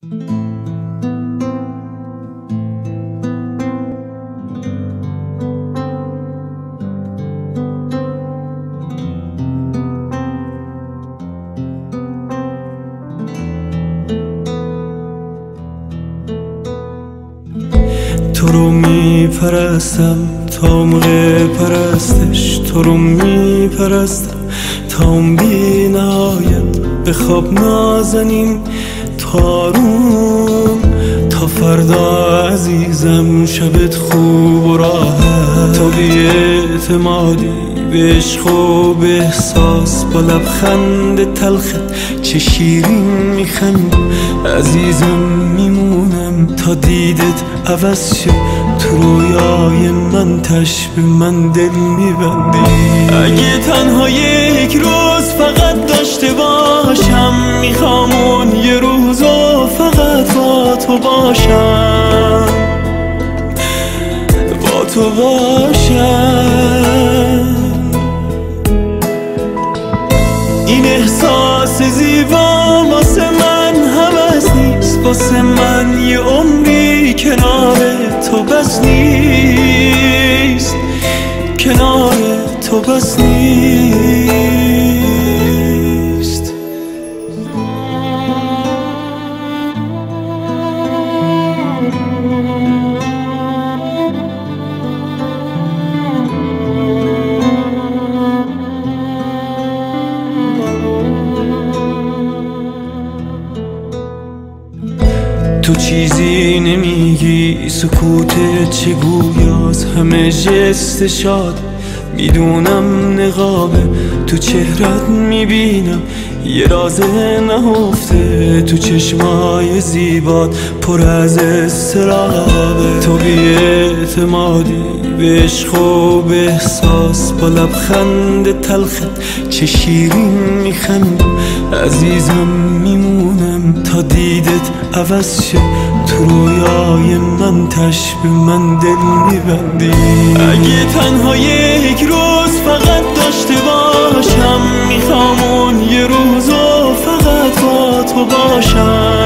تو رو میپرستم تا موقع پرستش، تو رو میپرستم تا اون بی نهایت به خواب نازنین تارون. تا فردا عزیزم شبت خوب و راحت، تو بی اعتمادی به عشق و به احساس، با لبخند تلخت چه شیرین میخندی. عزیزم میمونم تا دیدت عوض شه، تو رویای من تشبه من دل میبندی. اگه تنها یک روز فقط داشته باشم، میخوام اون یه روزو فقط با تو باشم، با تو باشم. این احساس زیبا واسه من هوس نیست، واسه من یه عمری کنار تو بس نیست، کنار تو بس نیست. تو چیزی نمیگی، سکوتت چه گویاست، همه جست شاد میدونم نقابه. تو چهرت میبینم یه راز نهفته، تو چشمای زیبات پر از استرابه. تو بی اعتمادی به عشق و به احساس، با لبخند تلخت چه شیرین میخندی. عزیزم میمونم تا دیدت عوض شه، تو رویای من تشبه من دل میبندی. اگه تنها یک روز فقط داشته باشم، میخوام اون یه روزو فقط با تو باشم،